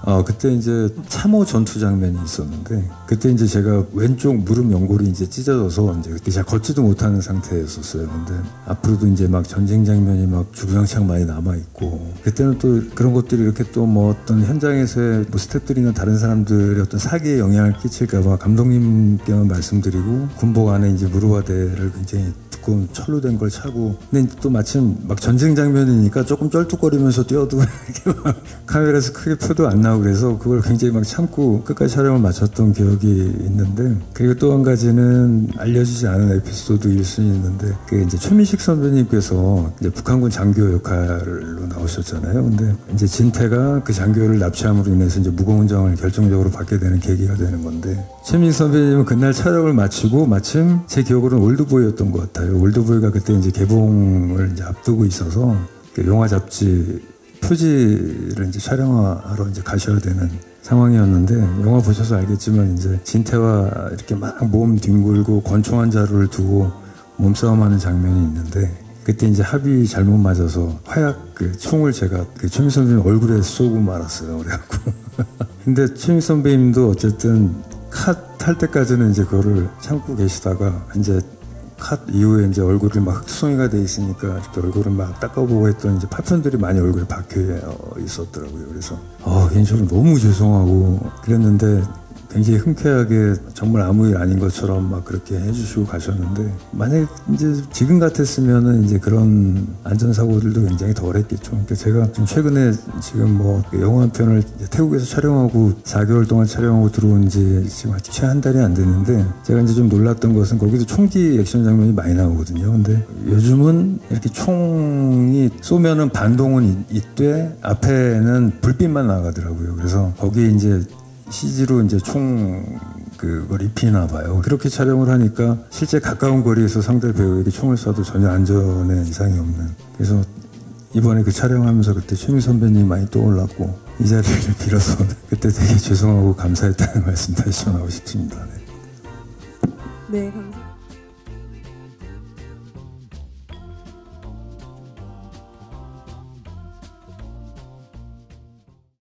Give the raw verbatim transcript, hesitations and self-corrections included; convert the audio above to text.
아, 그때 이제 참호 전투 장면이 있었는데, 그때 이제 제가 왼쪽 무릎 연골이 이제 찢어져서 이제 그때 잘 걷지도 못하는 상태였었어요. 근데 앞으로도 이제 막 전쟁 장면이 막 주구장창 많이 남아있고, 그때는 또 그런 것들이 이렇게 또 뭐 어떤 현장에서의 뭐 스태프들이나 다른 사람들의 어떤 사기에 영향을 끼칠까봐 감독님께만 말씀드리고, 군복 안에 이제 무릎화대를 굉장히 두꺼운 철로 된 걸 차고, 근데 또 마침 막 전쟁 장면이니까 조금 쩔뚝거리면서 뛰어도 이렇게 막 카메라에서 크게 표도 안 나오고 그래서 그걸 굉장히 막 참고 끝까지 촬영을 마쳤던 기억이 있는데, 그리고 또 한 가지는 알려지지 않은 에피소드일 수 있는데, 그 이제 최민식 선배님께서 이제 북한군 장교 역할로 나오셨잖아요. 근데 이제 진태가 그 장교를 납치함으로 인해서 이제 무공정을 결정적으로 받게 되는 계기가 되는 건데, 최민식 선배님은 그날 촬영을 마치고 마침 제 기억으로는 올드보이였던 것 같아요. 올드보이가 그때 이제 개봉을 이제 앞두고 있어서 그 영화 잡지 표지를 이제 촬영하러 이제 가셔야 되는 상황이었는데, 영화 보셔서 알겠지만 이제 진태와 이렇게 막 몸 뒹굴고 권총 한 자루를 두고 몸싸움하는 장면이 있는데, 그때 이제 합이 잘못 맞아서 화약 그 총을 제가 그 최민식 선배님 얼굴에 쏘고 말았어요. 그래갖고 근데 최민식 선배님도 어쨌든 컷 할 때까지는 이제 그거를 참고 계시다가 이제 컷 이후에 이제 얼굴이 막 흑투성이가 돼 있으니까 이렇게 얼굴을 막 닦아보고 했더니 이제 파편들이 많이 얼굴에 박혀 있었더라고요. 그래서 어, 개인적으로 너무 죄송하고 그랬는데, 굉장히 흔쾌하게 정말 아무 일 아닌 것처럼 막 그렇게 해주시고 가셨는데, 만약에 이제 지금 같았으면은 이제 그런 안전사고들도 굉장히 덜했겠죠. 그러니까 제가 좀 최근에 지금 뭐 영화 한 편을 태국에서 촬영하고 사 개월 동안 촬영하고 들어온 지 지금 채 한 달이 안 됐는데, 제가 이제 좀 놀랐던 것은 거기도 총기 액션 장면이 많이 나오거든요. 근데 요즘은 이렇게 총이 쏘면은 반동은 있되 앞에는 불빛만 나가더라고요. 그래서 거기에 이제 씨지로 이제 총 그걸 입히나 봐요. 그렇게 촬영을 하니까 실제 가까운 거리에서 상대 배우에게 총을 쏴도 전혀 안전에 이상이 없는. 그래서 이번에 그 촬영하면서 그때 최민 선배님이 많이 떠올랐고, 이 자리를 빌어서 그때 되게 죄송하고 감사했다는 말씀 다시 전하고 싶습니다. 네, 네, 감사합니다.